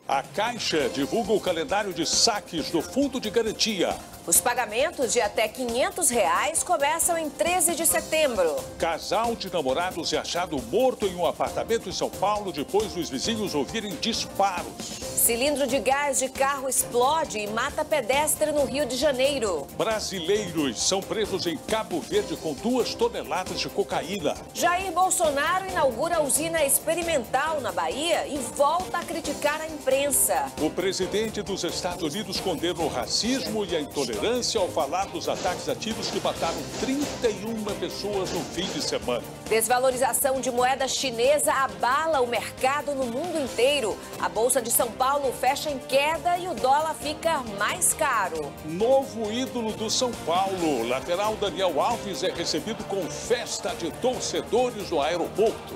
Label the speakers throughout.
Speaker 1: A Caixa divulga o calendário de saques do Fundo de Garantia.
Speaker 2: Os pagamentos de até R$ 500 começam em 13 de setembro.
Speaker 1: Casal de namorados é achado morto em um apartamento em São Paulo depois dos vizinhos ouvirem disparos.
Speaker 2: Cilindro de gás de carro explode e mata pedestre no Rio de Janeiro.
Speaker 1: Brasileiros são presos em Cabo Verde com 2 toneladas de cocaína.
Speaker 2: Jair Bolsonaro inaugura a usina experimental na Bahia e volta a criticar a imprensa.
Speaker 1: O presidente dos Estados Unidos condena o racismo e a intolerância ao falar dos ataques a tiros que mataram 31 pessoas no fim de semana.
Speaker 2: Desvalorização de moeda chinesa abala o mercado no mundo inteiro. A Bolsa de São Paulo fecha em queda e o dólar fica mais caro.
Speaker 1: Novo ídolo do São Paulo, lateral Daniel Alves é recebido com festa de torcedores no aeroporto.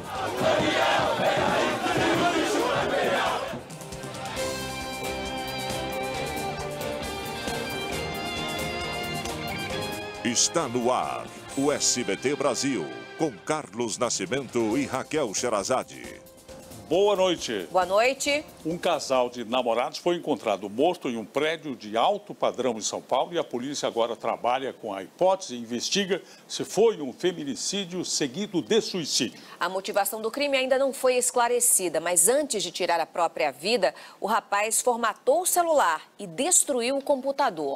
Speaker 3: Está no ar o SBT Brasil, com Carlos Nascimento e Raquel Sherazade.
Speaker 1: Boa noite.
Speaker 2: Boa noite.
Speaker 1: Um casal de namorados foi encontrado morto em um prédio de alto padrão em São Paulo e a polícia agora trabalha com a hipótese e investiga se foi um feminicídio seguido de suicídio.
Speaker 2: A motivação do crime ainda não foi esclarecida, mas antes de tirar a própria vida, o rapaz formatou o celular e destruiu o computador.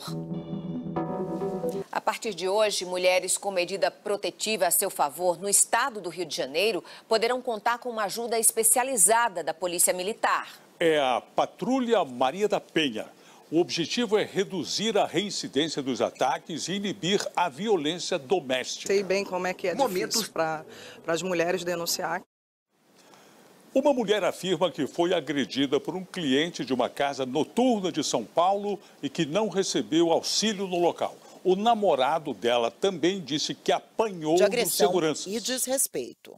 Speaker 2: A partir de hoje, mulheres com medida protetiva a seu favor no estado do Rio de Janeiro poderão contar com uma ajuda especializada da Polícia Militar.
Speaker 1: É a Patrulha Maria da Penha. O objetivo é reduzir a reincidência dos ataques e inibir a violência doméstica.
Speaker 4: Sei bem como é que é difícil para as mulheres denunciar.
Speaker 1: Uma mulher afirma que foi agredida por um cliente de uma casa noturna de São Paulo e que não recebeu auxílio no local. O namorado dela também disse que apanhou
Speaker 5: de agressão
Speaker 1: dos seguranças.
Speaker 5: E desrespeito.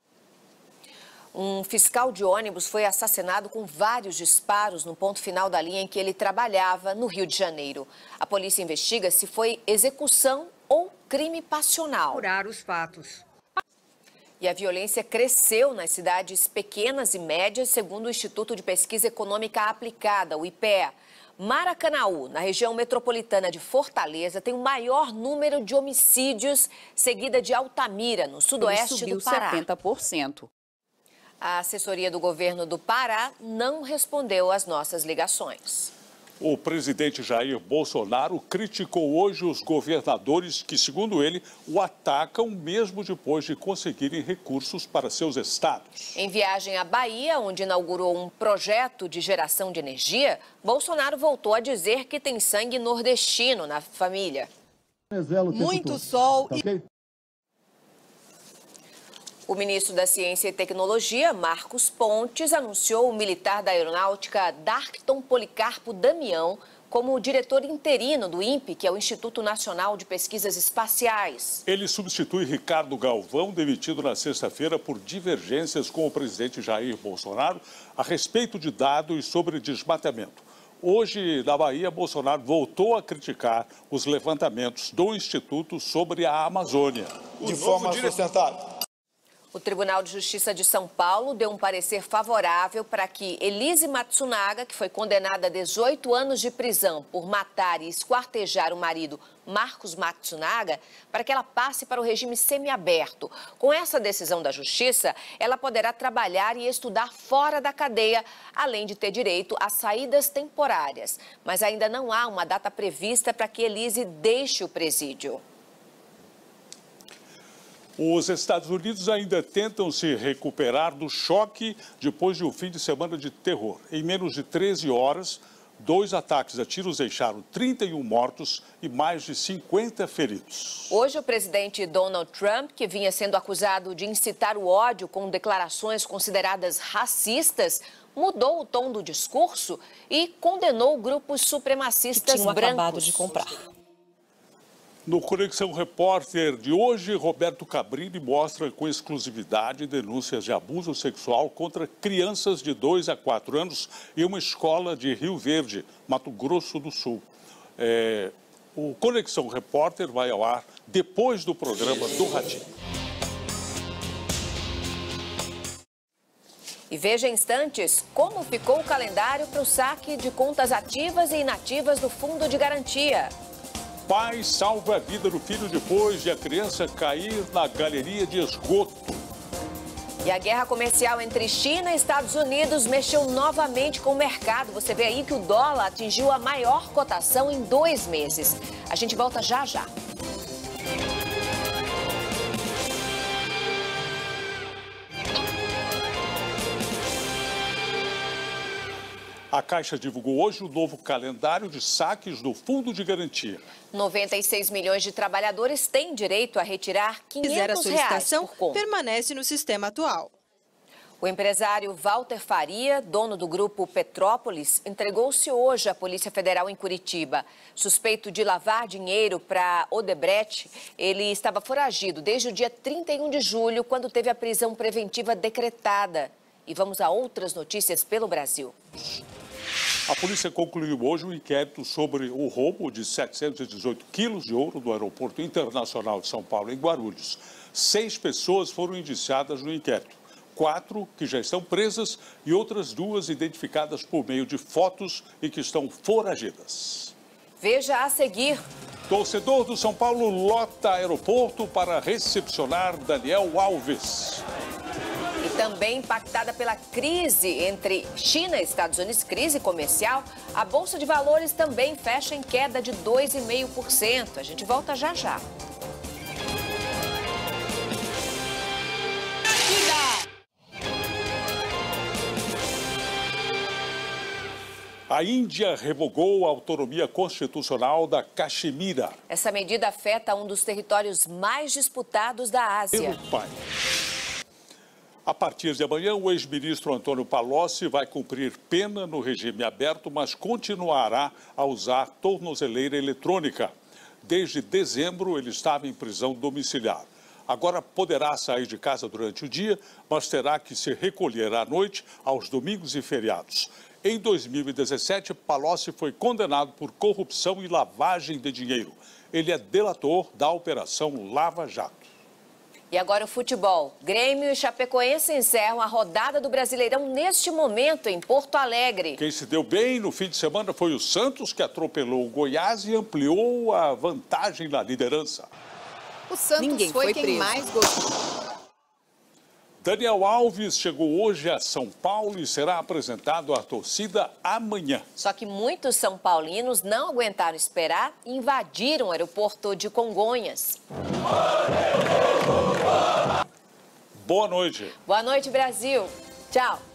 Speaker 2: Um fiscal de ônibus foi assassinado com vários disparos no ponto final da linha em que ele trabalhava, no Rio de Janeiro. A polícia investiga se foi execução ou crime passional.
Speaker 6: Apurar os fatos.
Speaker 2: E a violência cresceu nas cidades pequenas e médias, segundo o Instituto de Pesquisa Econômica Aplicada, o IPEA. Maracanaú, na região metropolitana de Fortaleza, tem o maior número de homicídios, seguida de Altamira, no sudoeste do Pará.
Speaker 7: 70%.
Speaker 2: A assessoria do governo do Pará não respondeu às nossas ligações.
Speaker 1: O presidente Jair Bolsonaro criticou hoje os governadores que, segundo ele, o atacam mesmo depois de conseguirem recursos para seus estados.
Speaker 2: Em viagem à Bahia, onde inaugurou um projeto de geração de energia, Bolsonaro voltou a dizer que tem sangue nordestino na família.
Speaker 6: Muito sol e...
Speaker 2: O ministro da Ciência e Tecnologia, Marcos Pontes, anunciou o militar da Aeronáutica Darkton Policarpo Damião como diretor interino do INPE, que é o Instituto Nacional de Pesquisas Espaciais.
Speaker 1: Ele substitui Ricardo Galvão, demitido na sexta-feira por divergências com o presidente Jair Bolsonaro a respeito de dados sobre desmatamento. Hoje, na Bahia, Bolsonaro voltou a criticar os levantamentos do Instituto sobre a Amazônia.
Speaker 8: De forma sustentável.
Speaker 2: O Tribunal de Justiça de São Paulo deu um parecer favorável para que Elise Matsunaga, que foi condenada a 18 anos de prisão por matar e esquartejar o marido Marcos Matsunaga, para que ela passe para o regime semiaberto. Com essa decisão da Justiça, ela poderá trabalhar e estudar fora da cadeia, além de ter direito a saídas temporárias. Mas ainda não há uma data prevista para que Elise deixe o presídio.
Speaker 1: Os Estados Unidos ainda tentam se recuperar do choque depois de um fim de semana de terror. Em menos de 13 horas, 2 ataques a tiros deixaram 31 mortos e mais de 50 feridos.
Speaker 2: Hoje, o presidente Donald Trump, que vinha sendo acusado de incitar o ódio com declarações consideradas racistas, mudou o tom do discurso e condenou grupos supremacistas brancos.
Speaker 7: Acabado de comprar.
Speaker 1: No Conexão Repórter de hoje, Roberto Cabrini mostra com exclusividade denúncias de abuso sexual contra crianças de 2 a 4 anos em uma escola de Rio Verde, Mato Grosso do Sul. O Conexão Repórter vai ao ar depois do programa do Radinho.
Speaker 2: E veja em instantes como ficou o calendário para o saque de contas ativas e inativas do Fundo de Garantia.
Speaker 1: Pai salva a vida do filho depois de a criança cair na galeria de esgoto.
Speaker 2: E a guerra comercial entre China e Estados Unidos mexeu novamente com o mercado. Você vê aí que o dólar atingiu a maior cotação em 2 meses. A gente volta já já.
Speaker 1: A Caixa divulgou hoje o novo calendário de saques do Fundo de Garantia.
Speaker 2: 96 milhões de trabalhadores têm direito a retirar R$500 por conta.
Speaker 5: Permanece no sistema atual.
Speaker 2: O empresário Walter Faria, dono do grupo Petrópolis, entregou-se hoje à Polícia Federal em Curitiba. Suspeito de lavar dinheiro para Odebrecht, ele estava foragido desde o dia 31 de julho, quando teve a prisão preventiva decretada. E vamos a outras notícias pelo Brasil.
Speaker 1: A polícia concluiu hoje um inquérito sobre o roubo de 718 quilos de ouro do Aeroporto Internacional de São Paulo, em Guarulhos. 6 pessoas foram indiciadas no inquérito. 4 que já estão presas e outras 2 identificadas por meio de fotos e que estão foragidas.
Speaker 2: Veja a seguir.
Speaker 1: Torcedor do São Paulo lota aeroporto para recepcionar Daniel Alves.
Speaker 2: E também impactada pela crise entre China e Estados Unidos, crise comercial, a Bolsa de Valores também fecha em queda de 2,5%. A gente volta já já.
Speaker 1: A Índia revogou a autonomia constitucional da Caxemira.
Speaker 2: Essa medida afeta um dos territórios mais disputados da Ásia.
Speaker 1: A partir de amanhã, o ex-ministro Antônio Palocci vai cumprir pena no regime aberto, mas continuará a usar tornozeleira eletrônica. Desde dezembro, ele estava em prisão domiciliar. Agora poderá sair de casa durante o dia, mas terá que se recolher à noite, aos domingos e feriados. Em 2017, Palocci foi condenado por corrupção e lavagem de dinheiro. Ele é delator da Operação Lava Jato.
Speaker 2: E agora o futebol. Grêmio e Chapecoense encerram a rodada do Brasileirão neste momento em Porto Alegre.
Speaker 1: Quem se deu bem no fim de semana foi o Santos, que atropelou o Goiás e ampliou a vantagem na liderança.
Speaker 5: O Santos foi quem mais gostou.
Speaker 1: Daniel Alves chegou hoje a São Paulo e será apresentado à torcida amanhã.
Speaker 2: Só que muitos são paulinos não aguentaram esperar e invadiram o aeroporto de Congonhas.
Speaker 1: Boa noite.
Speaker 2: Boa noite, Brasil. Tchau.